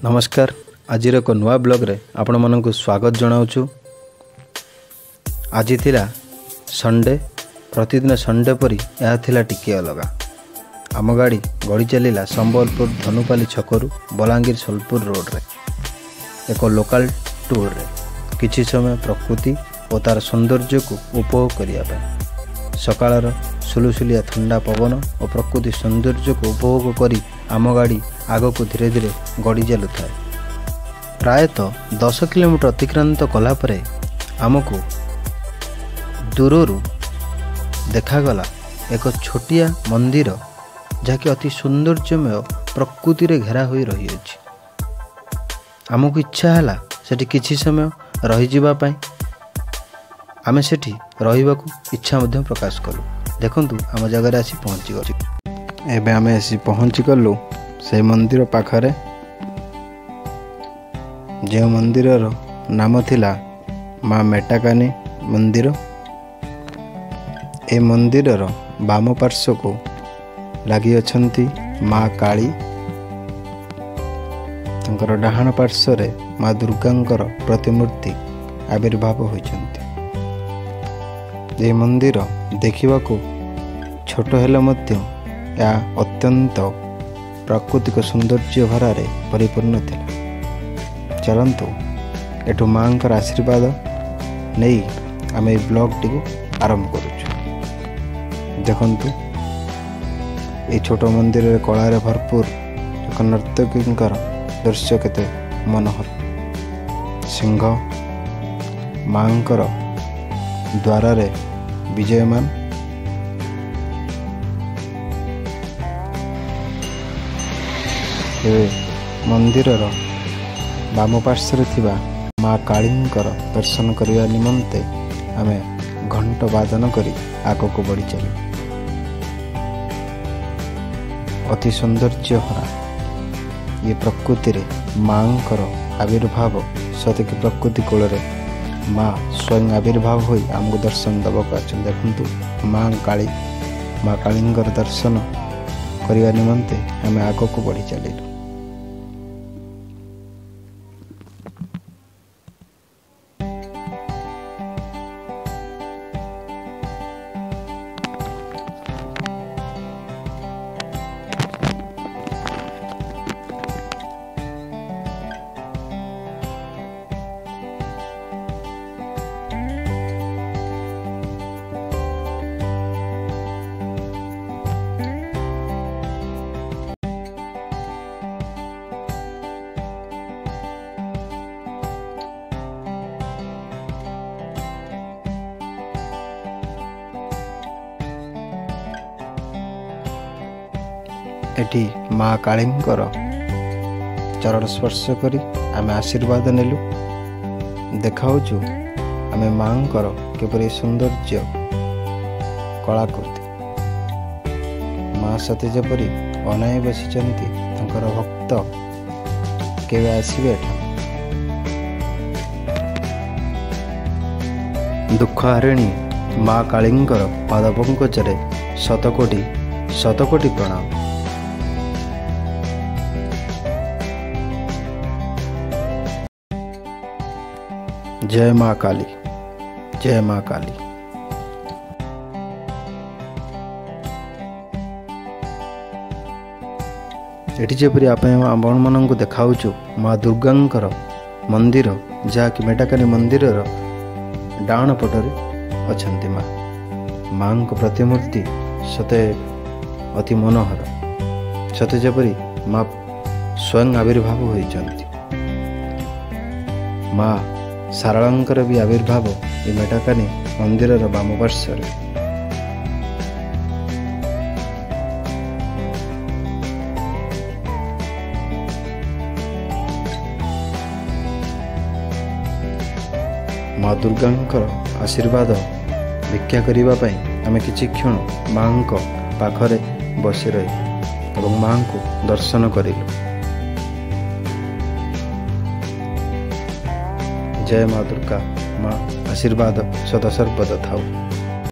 नमस्कार। आज एक नुआ ब्लॉग रे आपण मानक स्वागत जनाऊँ। आज थिला संडे। प्रतिदिन संडे परी यह थिला टिके अलग। आम गाड़ी गड़ी चलला संबलपुर धनुपाली छकरू बलांगीर सोलपुर रोड रे एक लोकल टूर रे किछि समय प्रकृति और तार सौंदर्य को उपभोग करने सकाळर सुलुसुलिया ठंडा पवन और प्रकृति सौंदर्य को उपभोग करी आम गाड़ी आग को धीरे धीरे गड़ी चलु था। प्रायतः 10 किलोमीटर अतिक्रांत कलापर आमको दूररू देखागला एक छोटिया मंदिर जहाँकि अति सौंदर्यमय प्रकृति रे घेरा हुई रही अछि। आमको इच्छा है सेठी किछि समय रही जीवा पाई। आमे सेठी रहिबाकू इच्छा मध्य प्रकाश कलु। देखंतु आम जगह आसी पहुँची गलु। एबे आमे आसी पहुँची गलु से मंदिर पाखरे जे मंदिर नाम थिला माँ मेटाकानी मंदिर। ए मंदिर बाम पार्श्व को लगी अछंती माँ काली। तंकर डाहाण पार्श्व रे माँ दुर्गांकर प्रतिमूर्ति आविर्भाव होइछंती। ए मंदिर देखिबा को छोट हेले मध्य या अत्यंत प्राकृतिक सौंदर्य भरारे परिपूर्ण थिला। चलंतु एठु मांकर आशीर्वाद नहीं आम ये ब्लॉग टी को आरंभ करुचु। देखंतु ये छोट मंदिर रे कलारे भरपूर एक नर्तकींकर दृश्य केते मनोहर। सिंह मांकर द्वारा रे विजयमान। मंदिर बाम पार्श्व थिबा माँ कालींकर दर्शन करने निमंते आमे घंट वादन करी आग को बढ़ी चलू। अति सौंदर्य भरा ये प्रकृति रे मांकर आविर्भाव सतकी प्रकृति कोल रे माँ स्वयं आविर्भाव होई आमको दर्शन दबाक आछन। देखंतु माँ कालींकर दर्शन करने निमंते आमे आग को बढ़ी चलिलु। एटी माँ कालींकर चरण स्पर्श करी आमे आशीर्वाद नेलु। देखाऊचु आमे मांकर केपरि सौंदर्य कलाकृति। माँ सते जेपरि अनाई बसिचंती तांकर भक्त केवे आसीबे एठा। दुख हारिणी माँ कालींकर पाद पंकजरे शतकोटी प्रणाम। जय माँ काली, जय माँ काली। एटी जेपरि आपण मानक देखाऊचु माँ दुर्गांकर मंदिर जहाँकि मेटाकानी मंदिर डाण पटरे अछंती माँ को प्रतिमूर्ति सते अति मनोहर। सते जेपरि माँ स्वयं आविर्भाव होइचंती। माँ सारळांकर भी आविर्भाव ये मेटाकानी मंदिर बाम पार्श्व रे। माँ दुर्गांकर आशीर्वाद भिक्षा करिबा पई आमे किछि क्षण माँ को पाखरे बसी रही और माँ को दर्शन करिलु। जय माँ दुर्गा। माँ आशीर्वाद सदा सर्वदा थाऊ।